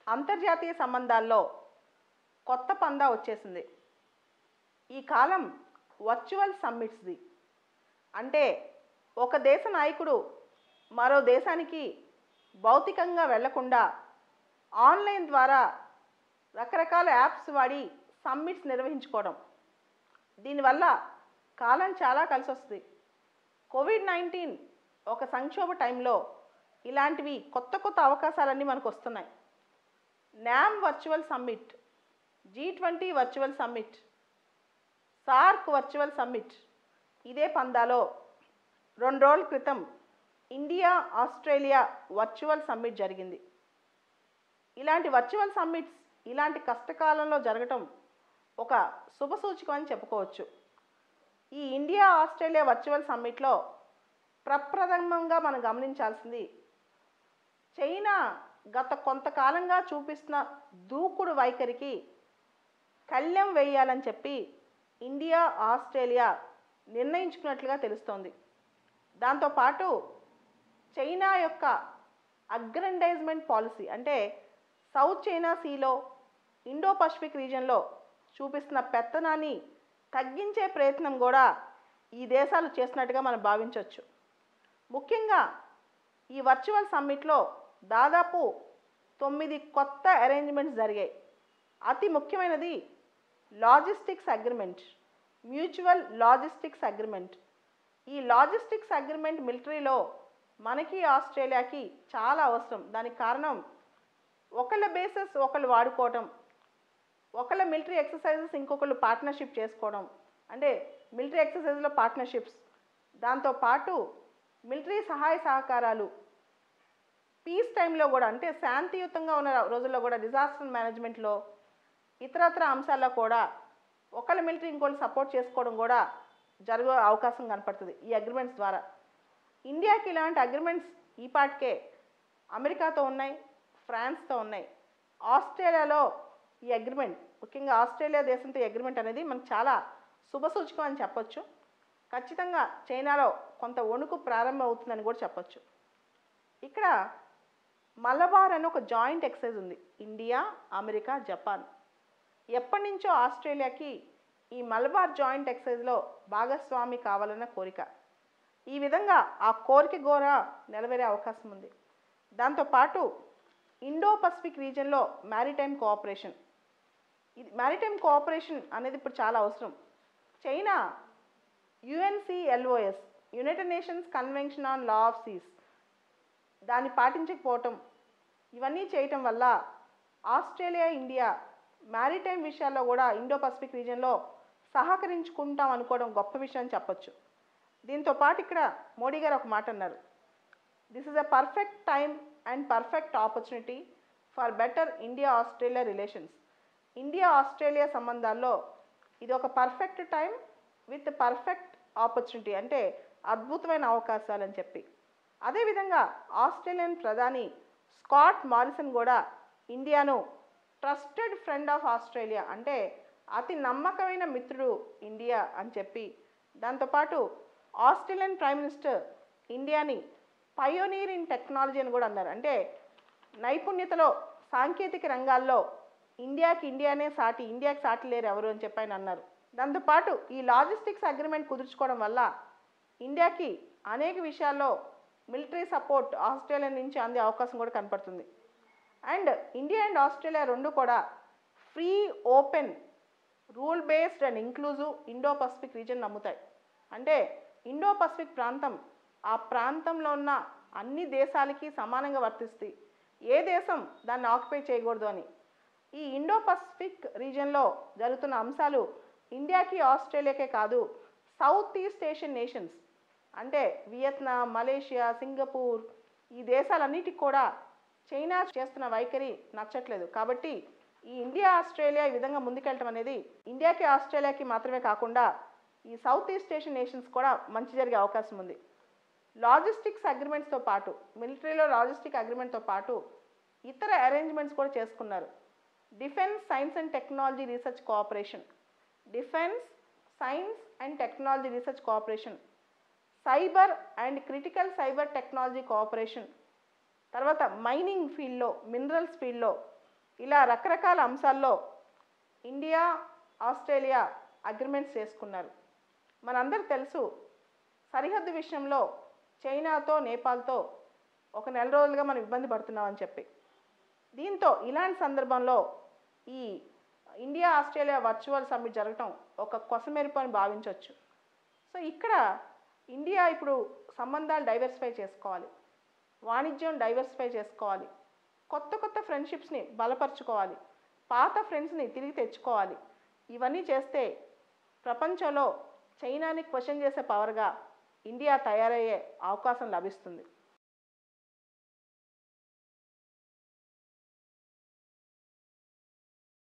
అంతర్జాతీయ సంబంధాల్లో కొత్త పందా వచ్చేసింది. ఈ కాలం వర్చువల్ సమ్మిట్స్ది. అంటే ఒక దేశ నాయకుడు మరో దేశానికి భౌతికంగా వెళ్లకుండా ఆన్లైన్ ద్వారా రకరకాల యాప్స్ వాడి సమ్మిట్స్ నిర్వహించుకోవడం. దీనివల్ల కాలం చాలా కలిసి వస్తుంది. కోవిడ్-19 ఒక సంక్షోభ టైంలో ఇలాంటివి కొత్త కొత్త అవకాశాలన్నీ మనకు వస్తున్నాయి. NAM virtual summit, G20 virtual summit, SAARC virtual summit. ఇదే పందాలో 2 రోజుల క్రితం ఇండియా ఆస్ట్రేలియా వర్చువల్ సమ్మిట్ జరిగింది. ఇలాంటి వర్చువల్ సమ్మిట్స్ ఇలాంటి కష్టకాలంలో జరగటం ఒక శుభసూచకం అని చెప్పుకోవచ్చు. ఈ ఇండియా ఆస్ట్రేలియా వర్చువల్ సమ్మిట్లో ప్రప్రథమంగా మనం గమనించాల్సింది చైనా గత కొంతకాలంగా చూపిస్తున్న దూకుడు వైఖరికి కళ్లెం వేయాలని చెప్పి ఇండియా ఆస్ట్రేలియా నిర్ణయించుకున్నట్లుగా తెలుస్తోంది. దాంతోపాటు చైనా యొక్క అగ్రెండైజ్మెంట్ పాలసీ అంటే సౌత్ చైనా సీలో ఇండో పసిఫిక్ రీజియన్లో చూపిస్తున్న పెత్తనాన్ని తగ్గించే ప్రయత్నం కూడా ఈ దేశాలు చేస్తున్నట్టుగా మనం భావించవచ్చు. ముఖ్యంగా ఈ వర్చువల్ సమ్మిట్లో దాదాపు 9 కొత్త అరేంజ్మెంట్స్ జరిగాయి. అతి ముఖ్యమైనది logistics agreement, mutual logistics agreement. ఈ లాజిస్టిక్స్ అగ్రిమెంట్ మిలిటరీలో మనకి ఆస్ట్రేలియాకి చాలా అవసరం. దానికి కారణం ఒకళ్ళ బేసెస్ ఒకళ్ళు వాడుకోవటం, ఒకళ్ళ మిలిటరీ ఎక్సర్సైజెస్ ఇంకొకళ్ళు పార్ట్నర్షిప్ చేసుకోవడం, అంటే మిలిటరీ ఎక్సర్సైజ్లో పార్ట్నర్షిప్స్, దాంతోపాటు మిలిటరీ సహాయ సహకారాలు, పీస్ టైంలో కూడా అంటే శాంతియుతంగా ఉన్న రోజుల్లో కూడా డిజాస్టర్ మేనేజ్మెంట్లో ఇతరత్ర అంశాల్లో కూడా ఒకళ్ళ మిలిటరీ ఇంకోళ్ళు సపోర్ట్ చేసుకోవడం కూడా జరిగే అవకాశం కనపడుతుంది ఈ అగ్రిమెంట్స్ ద్వారా. ఇండియాకి ఇలాంటి అగ్రిమెంట్స్ ఈ పాటికే అమెరికాతో ఉన్నాయి, ఫ్రాన్స్తో ఉన్నాయి. ఆస్ట్రేలియాలో ఈ అగ్రిమెంట్, ముఖ్యంగా ఆస్ట్రేలియా దేశంతో ఈ అగ్రిమెంట్ అనేది మనకు చాలా శుభసూచకం అని చెప్పొచ్చు. ఖచ్చితంగా చైనాలో కొంత వణుకు ప్రారంభం అవుతుందని కూడా చెప్పొచ్చు. ఇక్కడ మలబార్ అని ఒక జాయింట్ ఎక్సర్సైజ్ ఉంది, ఇండియా, అమెరికా, జపాన్. ఎప్పటి నుంచో ఆస్ట్రేలియాకి ఈ మలబార్ జాయింట్ ఎక్సర్సైజ్లో భాగస్వామి కావాలన్న కోరిక. ఈ విధంగా ఆ కోరిక కూడా నెరవేరే అవకాశం ఉంది. దాంతోపాటు ఇండో పసిఫిక్ రీజియన్లో మ్యారిటైమ్ కోఆపరేషన్, ఇది మ్యారిటైమ్ కోఆపరేషన్ అనేది ఇప్పుడు చాలా అవసరం. China UNCLOS, united nations convention on law of seas, దాన్ని పాటించకపోవటం, ఇవన్నీ చేయటం వల్ల ఆస్ట్రేలియా, ఇండియా మ్యారిటైమ్ విషయాల్లో కూడా ఇండో పసిఫిక్ రీజియన్లో సహకరించుకుంటాం అనుకోవడం గొప్ప విషయం అని చెప్పొచ్చు. దీంతోపాటు ఇక్కడ మోడీ గారు ఒక మాట అన్నారు, this is a perfect time and perfect opportunity for better India Australia relations. India Australia సంబంధాల్లో ఇది ఒక perfect time with perfect opportunity, అంటే అద్భుతమైన అవకాశాలు అని చెప్పి. అదేవిధంగా ఆస్ట్రేలియన్ ప్రధాని స్కాట్ మారిసన్ కూడా ఇండియాను ట్రస్టెడ్ ఫ్రెండ్ ఆఫ్ ఆస్ట్రేలియా, అంటే అతి నమ్మకమైన మిత్రుడు ఇండియా అని చెప్పి, దాంతోపాటు ఆస్ట్రేలియన్ ప్రైమ్ మినిస్టర్ ఇండియాని పయోనీర్ ఇన్ టెక్నాలజీ అని కూడా అన్నారు. అంటే నైపుణ్యతలో సాంకేతిక రంగాల్లో ఇండియానే సాటి, ఇండియాకి సాటి లేరు ఎవరు అని చెప్పి ఆయన అన్నారు. దాంతోపాటు ఈ లాజిస్టిక్స్ అగ్రిమెంట్ కుదుర్చుకోవడం వల్ల ఇండియాకి అనేక విషయాల్లో మిలిటరీ సపోర్ట్ ఆస్ట్రేలియా నుంచి అందే అవకాశం కూడా కనపడుతుంది. అండ్ ఇండియా అండ్ ఆస్ట్రేలియా రెండు కూడా free, open, rule based and inclusive Indo Pacific region నమ్ముతాయి. అంటే ఇండో పసిఫిక్ ప్రాంతం ఆ ప్రాంతంలో ఉన్న అన్ని దేశాలకి సమానంగా వర్తిస్తాయి, ఏ దేశం దాన్ని ఆక్యుపై చేయకూడదు అని. ఈ ఇండో పసిఫిక్ రీజియన్లో జరుగుతున్న అంశాలు ఇండియాకి ఆస్ట్రేలియాకే కాదు, సౌత్ ఈస్ట్ ఏషియన్ నేషన్స్ అంటే వియత్నాం, మలేషియా, సింగపూర్, ఈ దేశాలన్నిటికి కూడా చైనా చేస్తున్న వైఖరి నచ్చట్లేదు. కాబట్టి ఈ ఇండియా ఆస్ట్రేలియా ఈ విధంగా ముందుకెళ్ళటం అనేది ఇండియాకి ఆస్ట్రేలియాకి మాత్రమే కాకుండా ఈ సౌత్ ఈస్ట్ ఏషియన్ నేషన్స్ కూడా మంచి జరిగే అవకాశం ఉంది. లాజిస్టిక్స్ అగ్రిమెంట్స్తో పాటు, మిలిటరీలో లాజిస్టిక్ అగ్రిమెంట్తో పాటు ఇతర అరేంజ్మెంట్స్ కూడా చేసుకున్నారు. Defence science and technology research cooperation, defence science and technology research cooperation, cyber and critical cyber technology cooperation, తర్వాత మైనింగ్ ఫీల్డ్లో, మినరల్స్ ఫీల్డ్లో ఇలా రకరకాల అంశాల్లో ఇండియా ఆస్ట్రేలియా అగ్రిమెంట్స్ చేసుకున్నారు. మనందరికీ తెలుసు సరిహద్దు విషయంలో చైనాతో నేపాల్తో ఒక నెల రోజులుగా మనం ఇబ్బంది పడుతున్నామని చెప్పి. దీంతో ఇలాంటి సందర్భంలో ఈ ఇండియా ఆస్ట్రేలియా వర్చువల్ సమ్మిట్ జరగటం ఒక కొసమెరుపు అని భావించవచ్చు. సో ఇక్కడ ఇండియా ఇప్పుడు సంబంధాలు డైవర్సిఫై చేసుకోవాలి, వాణిజ్యం డైవర్సిఫై చేసుకోవాలి, కొత్త కొత్త ఫ్రెండ్షిప్స్ని బలపరుచుకోవాలి, పాత ఫ్రెండ్స్ని తిరిగి తెచ్చుకోవాలి. ఇవన్నీ చేస్తే ప్రపంచంలో చైనాని క్వశ్చన్ చేసే పవర్గా ఇండియా తయారయ్యే అవకాశం లభిస్తుంది.